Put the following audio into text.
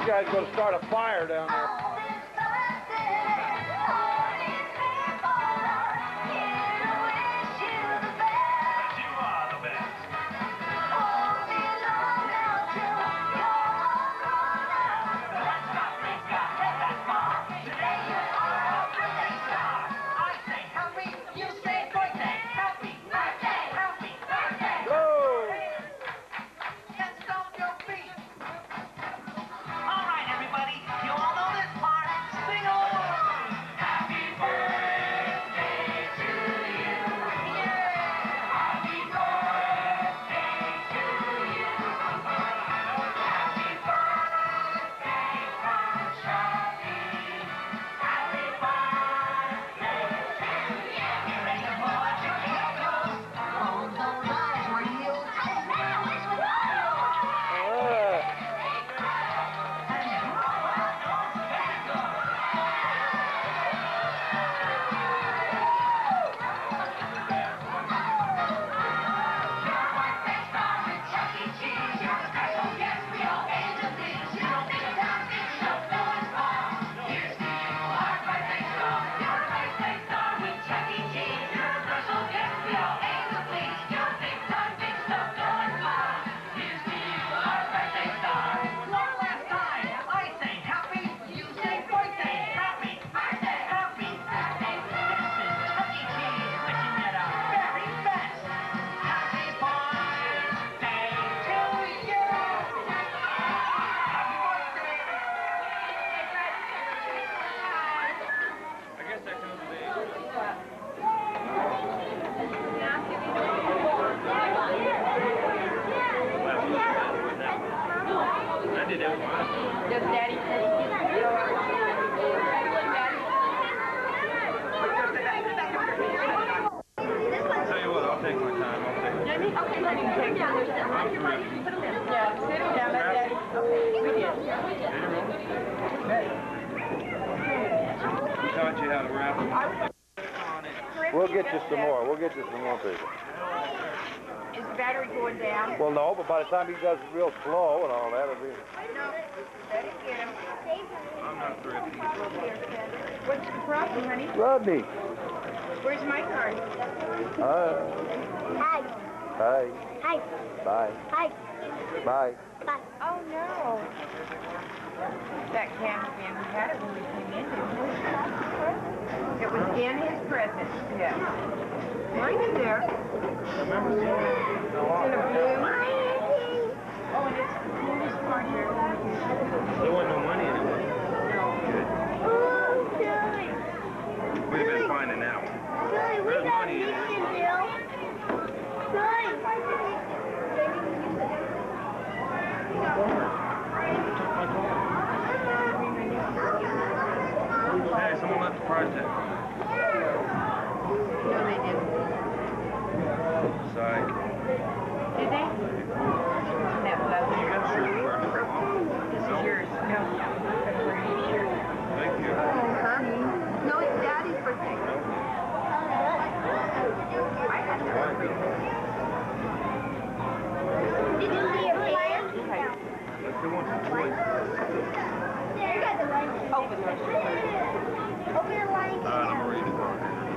guys going to start a fire down there. We'll get you some more. We'll get you some more people. Is the battery going down? Well, no, but by the time he does it real slow and all that, it'll be... No, let it get him. I'm not thrifty. What's the problem, honey? Rodney. Where's my card? Hi. Hi. Hi. Bye. Hi. Bye. Bye. Oh, no. That cameraman, we had it when we came in, didn't we? It was in his presence, yes. Mine is there. Remember seeing it? It's in a blue. Oh, and it's the coolest part here. There wasn't no money in it. Oh, Billy. We'd have been finding that one. Billy, we There's got money in it. Bill. Billy. Hey, someone left the prize tag. No, they didn't. Sorry. Did they? That blows. You got a shirt for it. This is yours. No. I'm wearing your shirt. Thank you. Huh? No, it's Daddy's birthday. I had to worry. Did you see your pants? Okay. Let's do one for toys. You got the light. Open those. Open the light. I'm ready to go.